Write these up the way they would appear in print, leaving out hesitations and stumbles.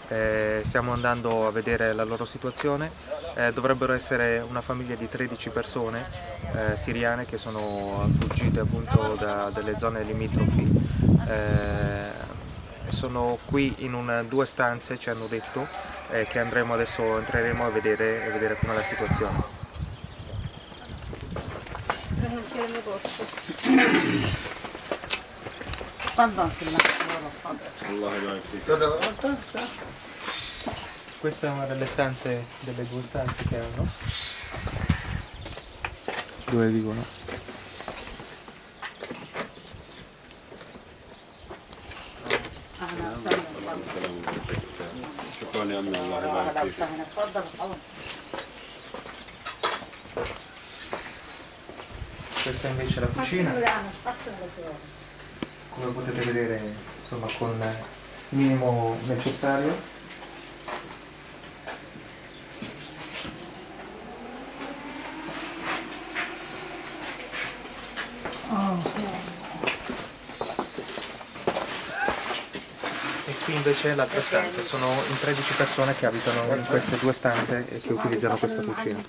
Stiamo andando a vedere la loro situazione. Dovrebbero essere una famiglia di 13 persone siriane che sono fuggite appunto dalle zone limitrofi. Sono qui in due stanze, ci hanno detto, che entreremo a vedere com'è la situazione. Questa è una delle stanze, delle due stanze che hanno. Dove vivono? Questa invece è la cucina. Come potete vedere, insomma, con il minimo necessario. E qui invece è l'altra stanza, sono in 13 persone che abitano in queste due stanze e che utilizzano questa cucina.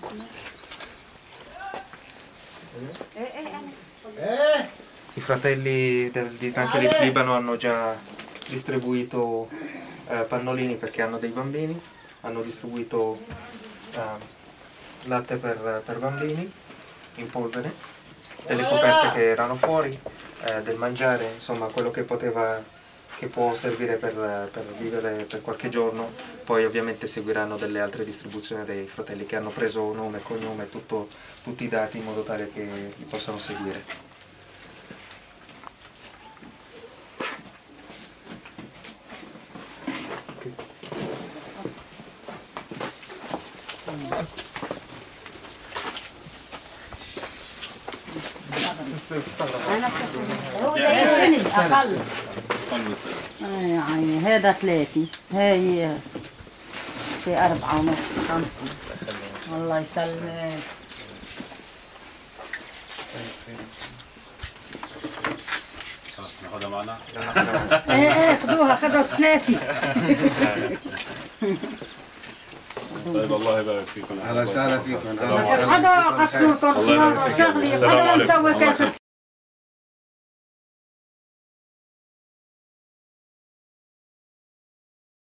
I fratelli di San Khalif Libano hanno già distribuito pannolini perché hanno dei bambini, hanno distribuito latte per bambini in polvere, delle coperte che erano fuori, del mangiare, insomma quello che può servire per vivere per qualche giorno. Poi ovviamente seguiranno delle altre distribuzioni dei fratelli che hanno preso nome, cognome, tutti i dati in modo tale che li possano seguire. يعني هذا 3 هاي شي 4.5 5. الله يسلمك. خلاص ناخذها معنا؟ ايه خذوها 3. طيب الله يبارك فيكم. اهلا وسهلا فيكم. هذا قشروط شغلي هذا مسوي كاسة